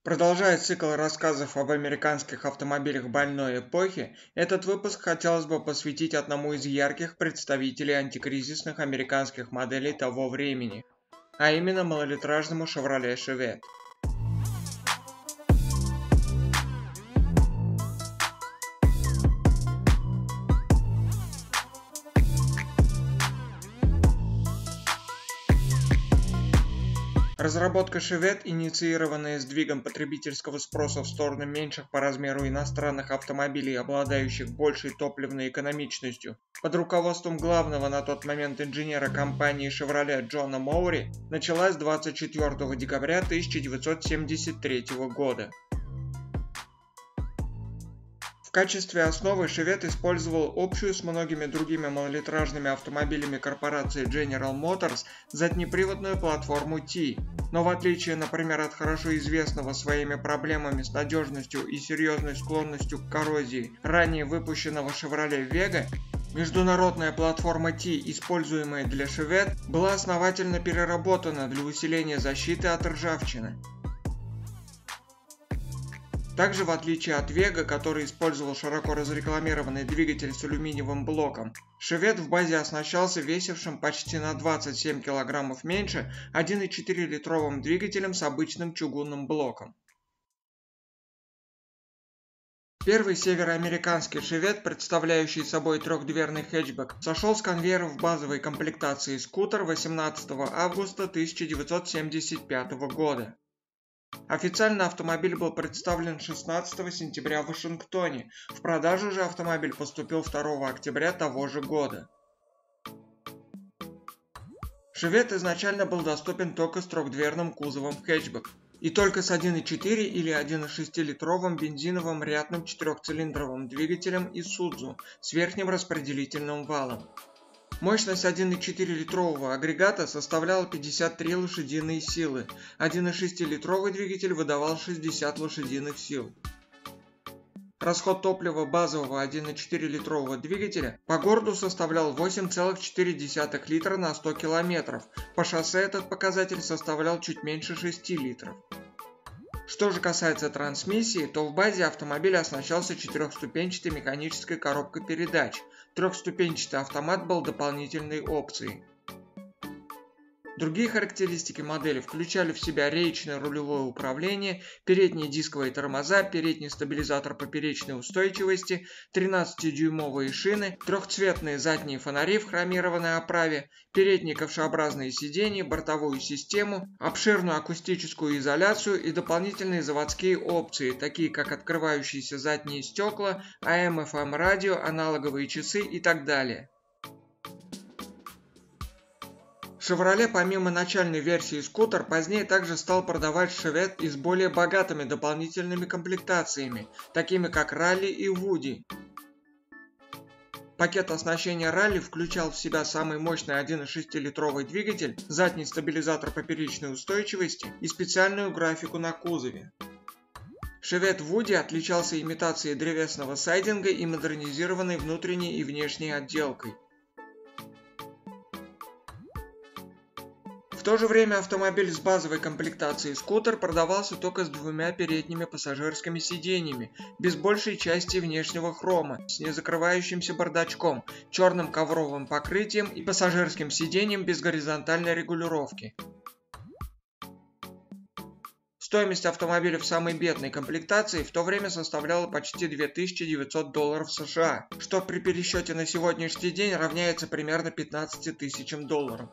Продолжая цикл рассказов об американских автомобилях больной эпохи, этот выпуск хотелось бы посвятить одному из ярких представителей антикризисных американских моделей того времени, а именно малолитражному Chevrolet Chevette. Разработка Chevette, инициированная сдвигом потребительского спроса в сторону меньших по размеру иностранных автомобилей, обладающих большей топливной экономичностью, под руководством главного на тот момент инженера компании Chevrolet Джона Моури, началась 24 декабря 1973 года. В качестве основы Chevette использовал общую с многими другими малолитражными автомобилями корпорации General Motors заднеприводную платформу T, но в отличие, например, от хорошо известного своими проблемами с надежностью и серьезной склонностью к коррозии ранее выпущенного Chevrolet Vega, международная платформа T, используемая для Chevette, была основательно переработана для усиления защиты от ржавчины. Также, в отличие от Vega, который использовал широко разрекламированный двигатель с алюминиевым блоком, Chevette в базе оснащался весившим почти на 27 кг меньше 1,4-литровым двигателем с обычным чугунным блоком. Первый североамериканский Chevette, представляющий собой трехдверный хэтчбэк, сошел с конвейера в базовой комплектации скутер 18 августа 1975 года. Официально автомобиль был представлен 16 сентября в Вашингтоне, в продажу же автомобиль поступил 2 октября того же года. Chevette изначально был доступен только с трехдверным кузовом хэтчбэк и только с 1,4 или 1,6-литровым бензиновым рядным четырехцилиндровым двигателем Isuzu с верхним распределительным валом. Мощность 1,4-литрового агрегата составляла 53 лошадиные силы, 1,6-литровый двигатель выдавал 60 лошадиных сил. Расход топлива базового 1,4-литрового двигателя по городу составлял 8,4 литра на 100 км, по шоссе этот показатель составлял чуть меньше 6 литров. Что же касается трансмиссии, то в базе автомобиль оснащался четырехступенчатой механической коробкой передач. Трехступенчатый автомат был дополнительной опцией. Другие характеристики модели включали в себя речное рулевое управление, передние дисковые тормоза, передний стабилизатор поперечной устойчивости, 13-дюймовые шины, трехцветные задние фонари в хромированной оправе, передние ковшеобразные сиденья, бортовую систему, обширную акустическую изоляцию и дополнительные заводские опции, такие как открывающиеся задние стекла, AM/FM радио, аналоговые часы и так далее. Chevrolet помимо начальной версии скутер позднее также стал продавать Chevette и с более богатыми дополнительными комплектациями, такими как Rally и Woody. Пакет оснащения Rally включал в себя самый мощный 1,6-литровый двигатель, задний стабилизатор поперечной устойчивости и специальную графику на кузове. Chevette Woody отличался имитацией древесного сайдинга и модернизированной внутренней и внешней отделкой. В то же время автомобиль с базовой комплектацией скутер продавался только с двумя передними пассажирскими сиденьями, без большей части внешнего хрома, с незакрывающимся бардачком, черным ковровым покрытием и пассажирским сиденьем без горизонтальной регулировки. Стоимость автомобиля в самой бедной комплектации в то время составляла почти $2900 США, что при пересчете на сегодняшний день равняется примерно 15 тысячам долларов.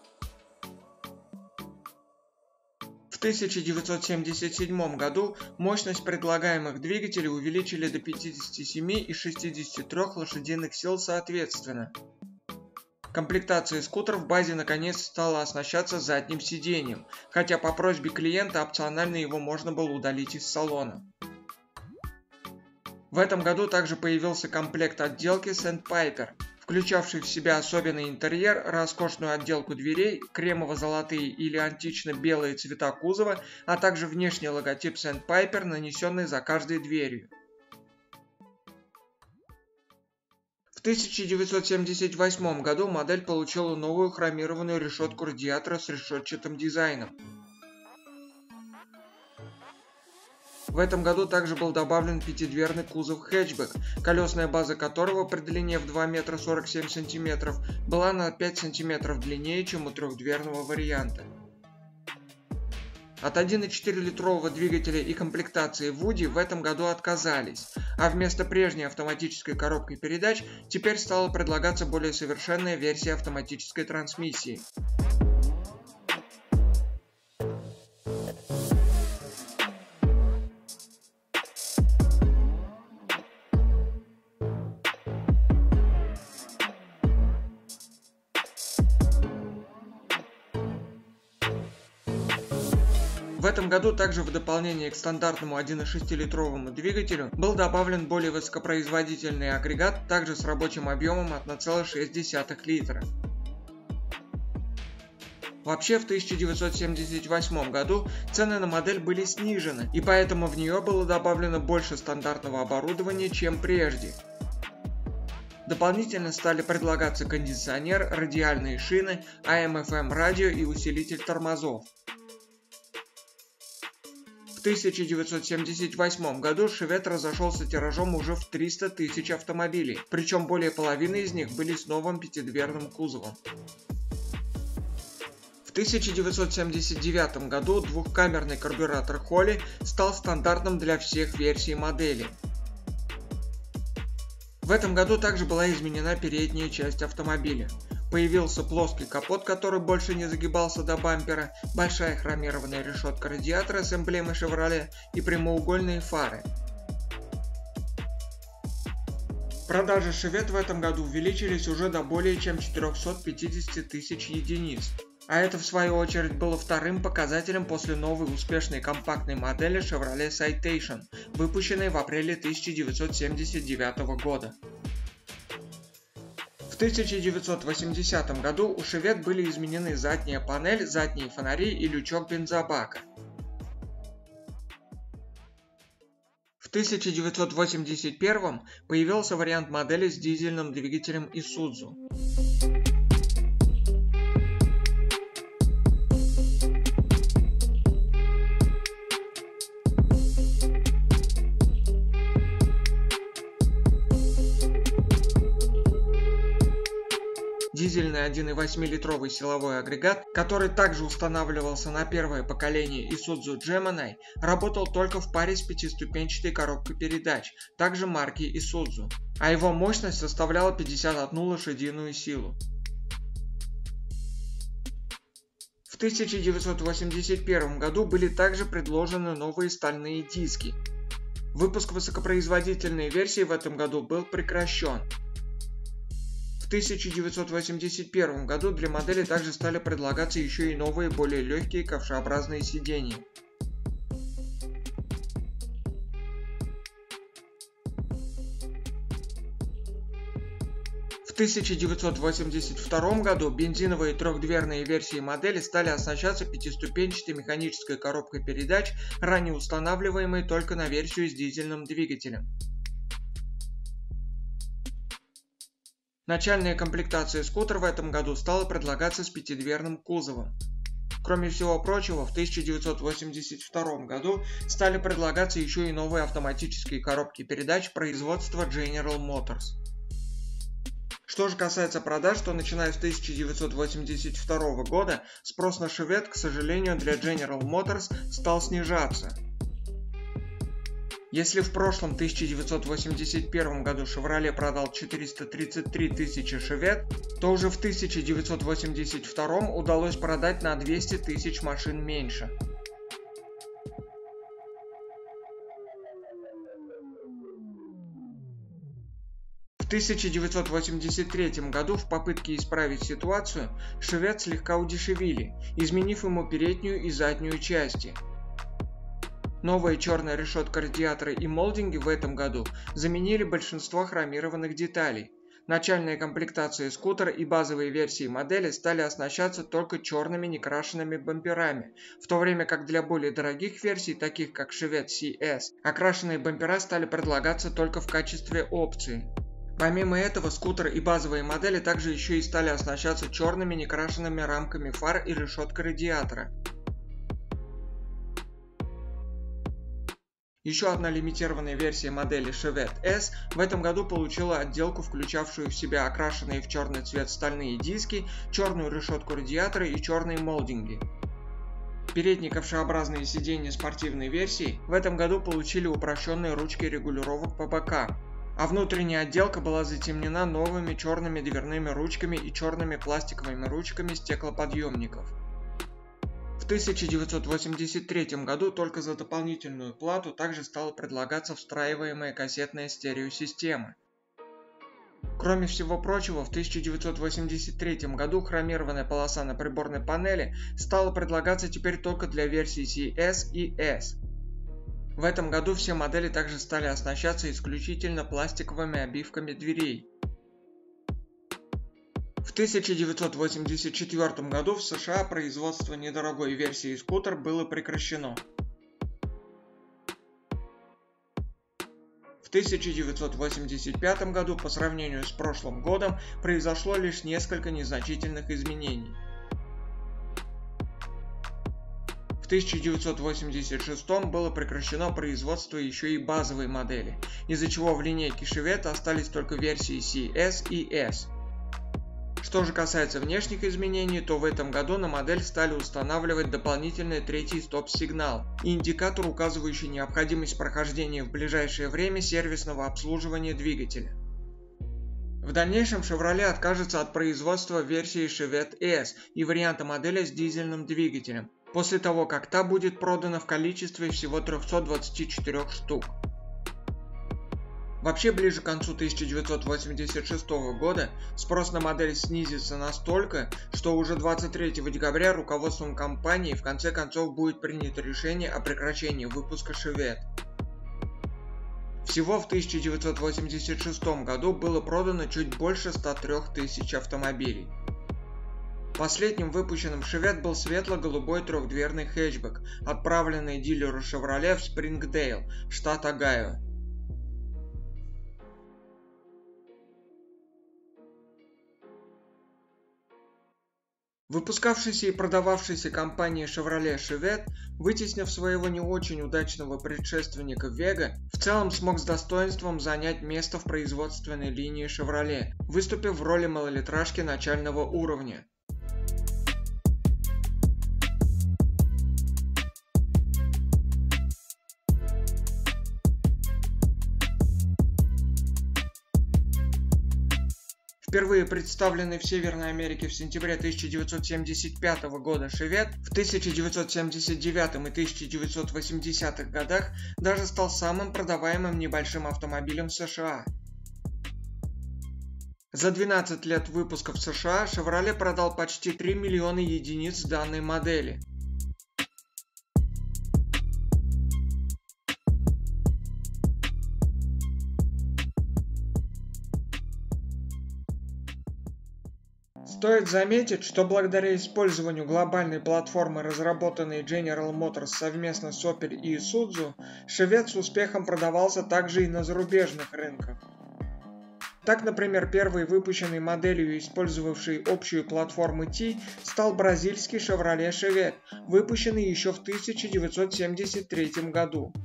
В 1977 году мощность предлагаемых двигателей увеличили до 57 и 63 лошадиных сил соответственно. Комплектация скутер в базе наконец стала оснащаться задним сиденьем, хотя по просьбе клиента опционально его можно было удалить из салона. В этом году также появился комплект отделки Sandpiper, включавший в себя особенный интерьер, роскошную отделку дверей, кремово-золотые или антично-белые цвета кузова, а также внешний логотип Sandpiper, нанесенный за каждой дверью. В 1978 году модель получила новую хромированную решетку радиатора с решетчатым дизайном. В этом году также был добавлен пятидверный кузов хэтчбэк, колесная база которого при длине в 2 метра 47 сантиметров была на 5 сантиметров длиннее, чем у трехдверного варианта. От 1,4-литрового двигателя и комплектации Woody в этом году отказались, а вместо прежней автоматической коробки передач теперь стала предлагаться более совершенная версия автоматической трансмиссии. В этом году также в дополнение к стандартному 1,6-литровому двигателю был добавлен более высокопроизводительный агрегат, также с рабочим объемом 1,6 литра. Вообще в 1978 году цены на модель были снижены, и поэтому в нее было добавлено больше стандартного оборудования, чем прежде. Дополнительно стали предлагаться кондиционер, радиальные шины, AM/FM радио и усилитель тормозов. В 1978 году Chevette разошелся тиражом уже в 300 тысяч автомобилей, причем более половины из них были с новым пятидверным кузовом. В 1979 году двухкамерный карбюратор Holley стал стандартным для всех версий модели. В этом году также была изменена передняя часть автомобиля. Появился плоский капот, который больше не загибался до бампера, большая хромированная решетка радиатора с эмблемой Chevrolet и прямоугольные фары. Продажи Chevette в этом году увеличились уже до более чем 450 тысяч единиц. А это в свою очередь было вторым показателем после новой успешной компактной модели Chevrolet Citation, выпущенной в апреле 1979 года. В 1980 году у Chevette были изменены задняя панель, задние фонари и лючок бензобака. В 1981 появился вариант модели с дизельным двигателем Isuzu. Дизельный 1,8-литровый силовой агрегат, который также устанавливался на первое поколение Isuzu Gemini, работал только в паре с пятиступенчатой коробкой передач, также марки Isuzu, а его мощность составляла 51 лошадиную силу. В 1981 году были также предложены новые стальные диски. Выпуск высокопроизводительной версии в этом году был прекращен. В 1981 году для модели также стали предлагаться еще и новые, более легкие ковшеобразные сиденья. В 1982 году бензиновые трехдверные версии модели стали оснащаться пятиступенчатой механической коробкой передач, ранее устанавливаемой только на версию с дизельным двигателем. Начальная комплектация скутера в этом году стала предлагаться с пятидверным кузовом. Кроме всего прочего, в 1982 году стали предлагаться еще и новые автоматические коробки передач производства General Motors. Что же касается продаж, то начиная с 1982 года спрос на Chevette, к сожалению, для General Motors стал снижаться. Если в прошлом 1981 году Chevrolet продал 433 тысячи Chevette, то уже в 1982 удалось продать на 200 тысяч машин меньше. В 1983 году в попытке исправить ситуацию Chevette слегка удешевили, изменив ему переднюю и заднюю части. Новая черная решетка радиатора и молдинги в этом году заменили большинство хромированных деталей. Начальная комплектация скутера и базовые версии модели стали оснащаться только черными некрашенными бамперами, в то время как для более дорогих версий, таких как Chevette CS, окрашенные бампера стали предлагаться только в качестве опции. Помимо этого, скутер и базовые модели также еще и стали оснащаться черными некрашенными рамками фар и решеткой радиатора. Еще одна лимитированная версия модели Chevette S в этом году получила отделку, включавшую в себя окрашенные в черный цвет стальные диски, черную решетку радиатора и черные молдинги. Передние ковшеобразные сиденья спортивной версии в этом году получили упрощенные ручки регулировок по бокам, а внутренняя отделка была затемнена новыми черными дверными ручками и черными пластиковыми ручками стеклоподъемников. В 1983 году только за дополнительную плату также стала предлагаться встраиваемая кассетная стереосистема. Кроме всего прочего, в 1983 году хромированная полоса на приборной панели стала предлагаться теперь только для версий CS и S. В этом году все модели также стали оснащаться исключительно пластиковыми обивками дверей. В 1984 году в США производство недорогой версии скутер было прекращено. В 1985 году по сравнению с прошлым годом произошло лишь несколько незначительных изменений. В 1986 было прекращено производство еще и базовой модели, из-за чего в линейке Chevette остались только версии CS и S. Что же касается внешних изменений, то в этом году на модель стали устанавливать дополнительный третий стоп-сигнал и индикатор, указывающий необходимость прохождения в ближайшее время сервисного обслуживания двигателя. В дальнейшем Chevrolet откажется от производства версии Chevette S и варианта модели с дизельным двигателем, после того как та будет продана в количестве всего 324 штук. Вообще, ближе к концу 1986 года спрос на модель снизится настолько, что уже 23 декабря руководством компании в конце концов будет принято решение о прекращении выпуска Chevette. Всего в 1986 году было продано чуть больше 103 тысяч автомобилей. Последним выпущенным Chevette был светло-голубой трехдверный хэтчбэк, отправленный дилеру Chevrolet в Спрингдейл, штат Огайо. Выпускавшийся и продававшийся компанией Chevrolet Chevette, вытеснив своего не очень удачного предшественника Vega, в целом смог с достоинством занять место в производственной линии Chevrolet, выступив в роли малолитражки начального уровня. Впервые представленный в Северной Америке в сентябре 1975 года Chevette в 1979 и 1980-х годах даже стал самым продаваемым небольшим автомобилем в США. За 12 лет выпуска в США Chevrolet продал почти 3 миллиона единиц данной модели. Стоит заметить, что благодаря использованию глобальной платформы, разработанной General Motors совместно с Opel и Isuzu, Chevette с успехом продавался также и на зарубежных рынках. Так, например, первой выпущенной моделью, использовавшей общую платформу T, стал бразильский Chevrolet Chevette, выпущенный еще в 1973 году.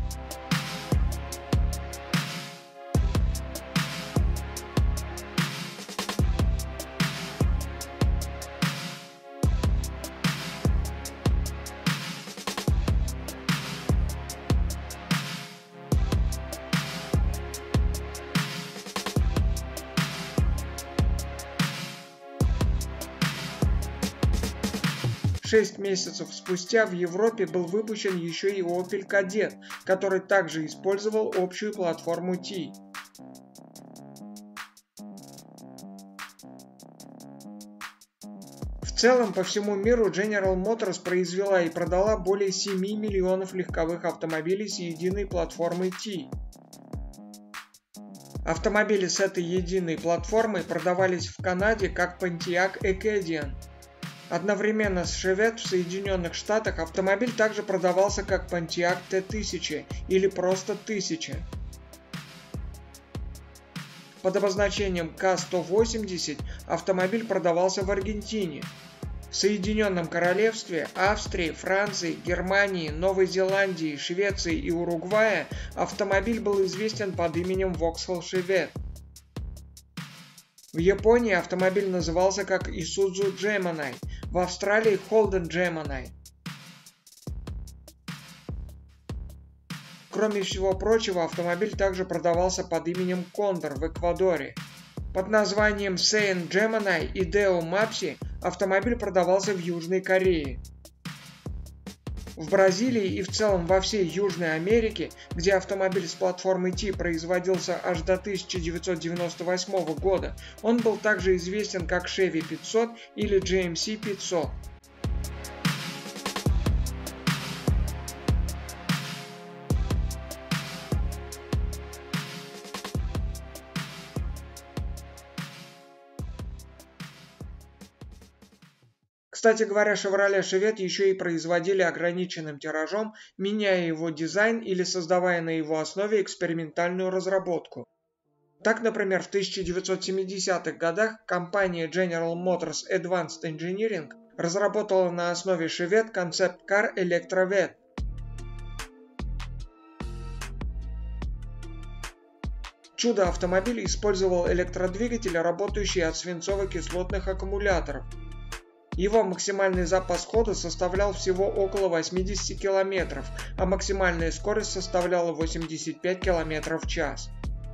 Шесть месяцев спустя в Европе был выпущен еще и Opel Kadett, который также использовал общую платформу T. В целом, по всему миру General Motors произвела и продала более 7 миллионов легковых автомобилей с единой платформой T. Автомобили с этой единой платформой продавались в Канаде как Pontiac Acadian. Одновременно с Chevette в Соединенных Штатах автомобиль также продавался как Pontiac T1000 или просто 1000. Под обозначением K180 автомобиль продавался в Аргентине. В Соединенном Королевстве, Австрии, Франции, Германии, Новой Зеландии, Швеции и Уругвая автомобиль был известен под именем Vauxhall Chevette. В Японии автомобиль назывался как Isuzu Gemini, в Австралии Holden Gemini. Кроме всего прочего, автомобиль также продавался под именем Condor в Эквадоре. Под названием Seiyan Gemini и Deo Mapsi автомобиль продавался в Южной Корее. В Бразилии и в целом во всей Южной Америке, где автомобиль с платформы T производился аж до 1998 года, он был также известен как Chevy 500 или GMC 500. Кстати говоря, Chevrolet Chevette еще и производили ограниченным тиражом, меняя его дизайн или создавая на его основе экспериментальную разработку. Так, например, в 1970-х годах компания General Motors Advanced Engineering разработала на основе Chevette Concept Car ElectroVette. Чудо-автомобиль использовал электродвигатель, работающий от свинцово-кислотных аккумуляторов. Его максимальный запас хода составлял всего около 80 км, а максимальная скорость составляла 85 км в час.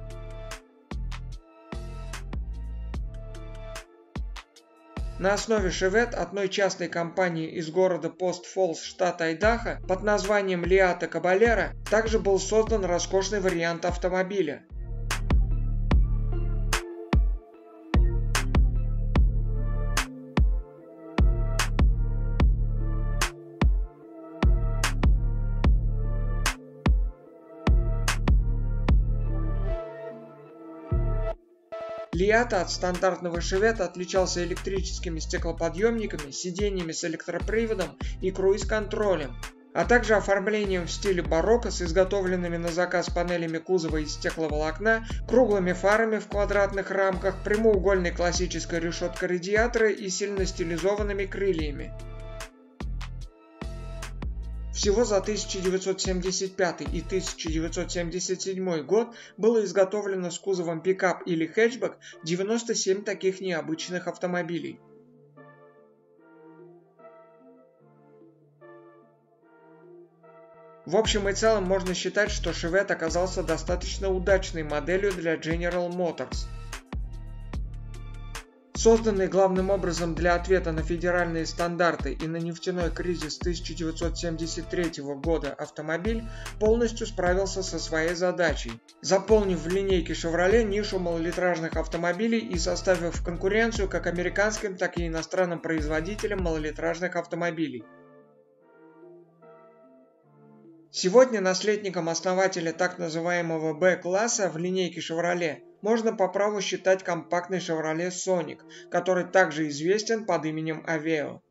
На основе Chevette одной частной компании из города Пост-Фоллс, штат Айдахо, под названием Liata Cabalera также был создан роскошный вариант автомобиля. Liata от стандартного Chevette отличался электрическими стеклоподъемниками, сиденьями с электроприводом и круиз-контролем, а также оформлением в стиле барокко с изготовленными на заказ панелями кузова из стекловолокна, круглыми фарами в квадратных рамках, прямоугольной классической решеткой радиатора и сильно стилизованными крыльями. Всего за 1975 и 1977 год было изготовлено с кузовом пикап или хэтчбэк 97 таких необычных автомобилей. В общем и целом можно считать, что Chevette оказался достаточно удачной моделью для General Motors. Созданный главным образом для ответа на федеральные стандарты и на нефтяной кризис 1973 года автомобиль полностью справился со своей задачей, заполнив в линейке Chevrolet нишу малолитражных автомобилей и составив конкуренцию как американским, так и иностранным производителям малолитражных автомобилей. Сегодня наследником основателя так называемого B-класса в линейке Chevrolet можно по праву считать компактный Chevrolet Sonic, который также известен под именем Aveo.